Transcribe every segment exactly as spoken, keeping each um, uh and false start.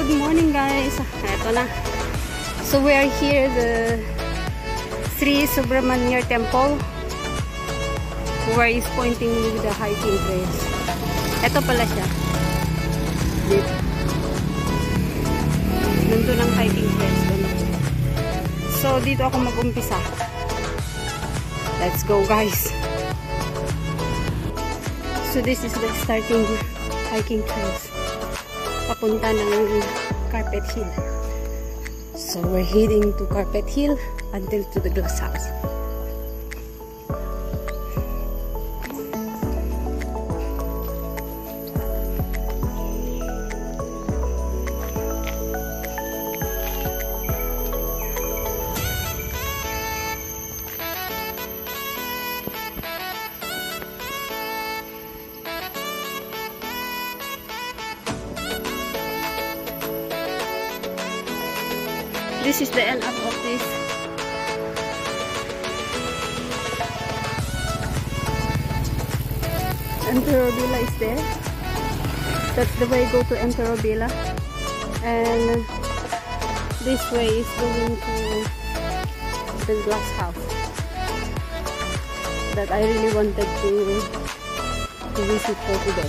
good morning guys. Eto na. So we are here the Sri Subramanya Temple where is pointing with the hiking trails. Eto pala siya. Dito. Nandun ang hiking trails. So dito ako mag-umpisa. Let's go guys. So this is the starting hiking trails. Papunta ng Carpet Hill. So we're heading to Carpet Hill until to the glass house. This is the end up of this. Enterobila is there. That's the way go to Enterobila. And this way is going to the glass house that I really wanted to, to visit for today.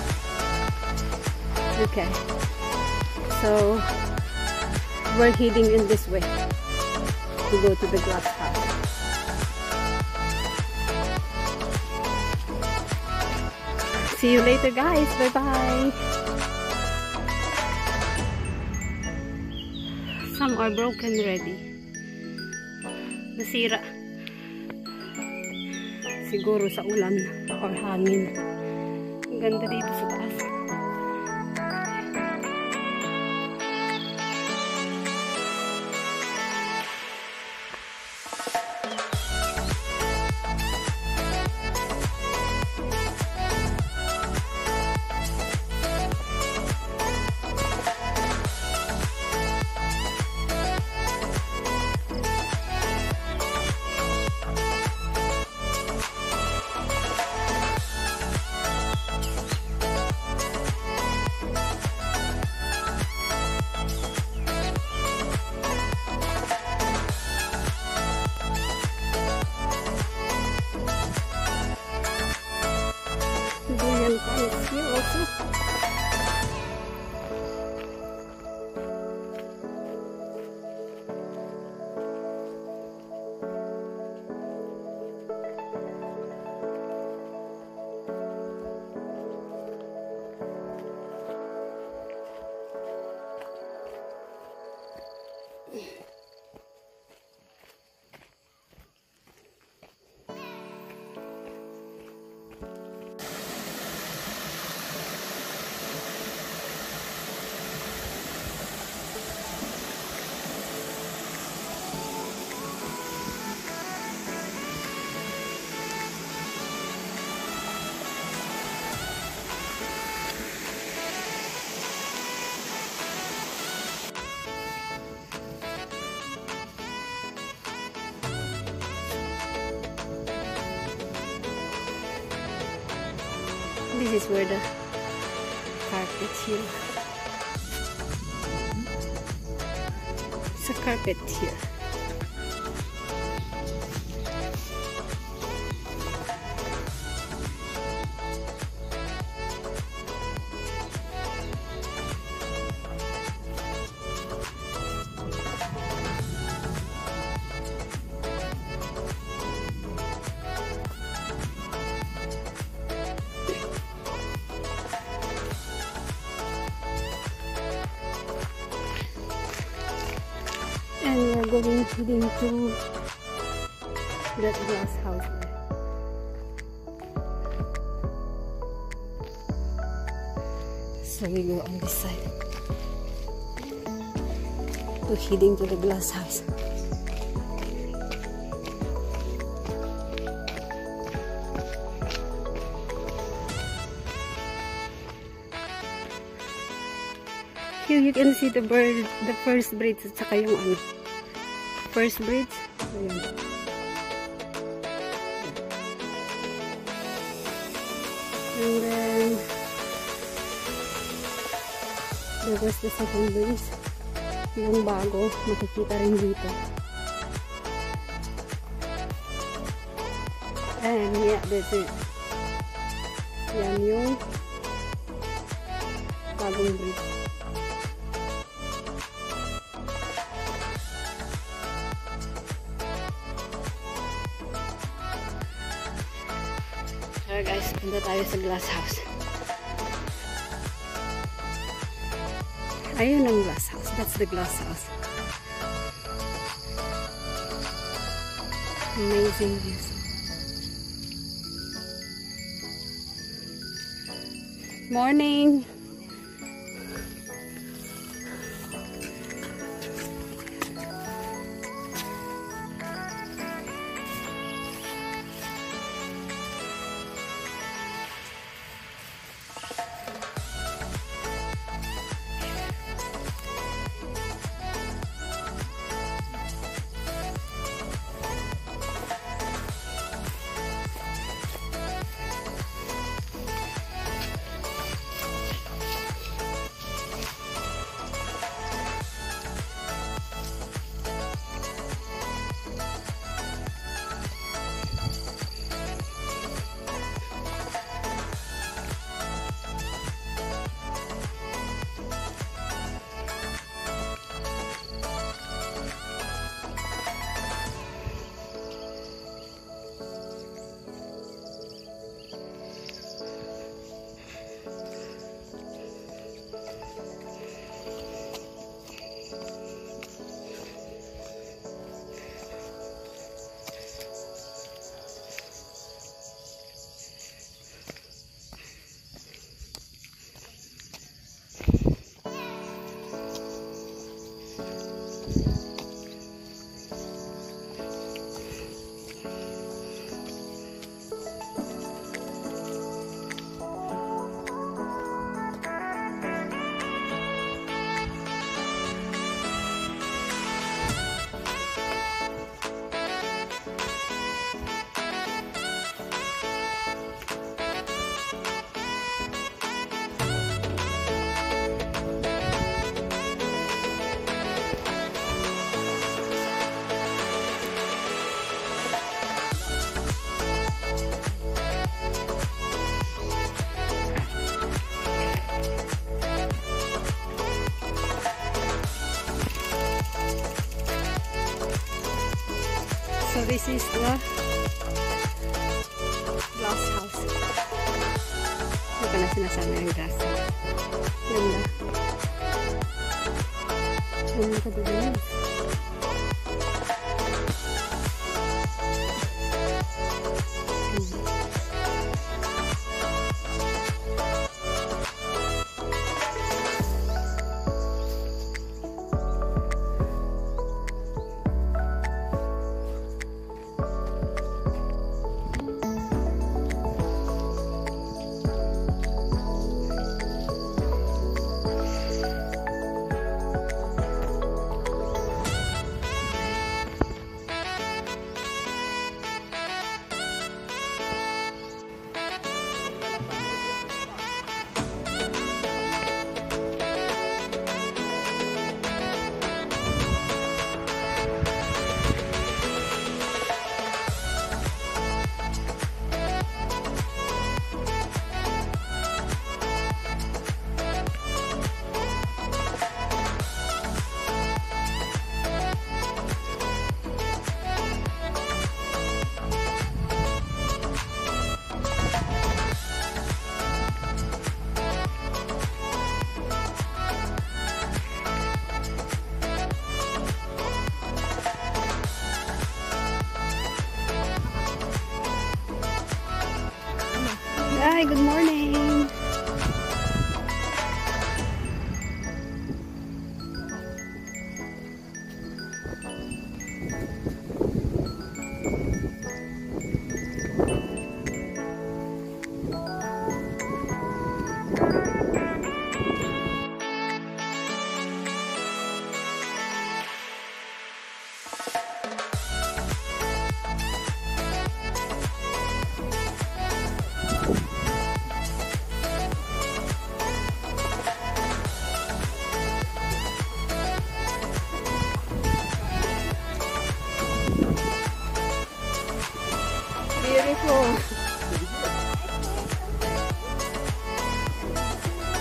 Okay. So we're heading in this way to go to the glass house. See you later guys. Bye bye. Some are broken already. Nasira. Siguro sa ulan or hangin. Ang ganda dito sa taas. Durian is here also. This is where the Carpet Hill. It's a carpet here. And we're going heading to that glass house there. So we go on this side to heading to the glass house. Here you can see the bird, the first bridge at saka yung ano. First bridge. Ayan. And then There was the second bridge. Yung bago, makikita rin dito. And yeah, that's it. Yan yung bagong bridge. So guys, punta tayo sa glass house. Ayun ang glass house. That's the glass house. Amazing views. Morning. So this is the glass house. Ito ka na sinasabi ng glass house. Ganda. Ganda ka doon.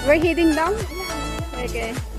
We're heading down? Okay.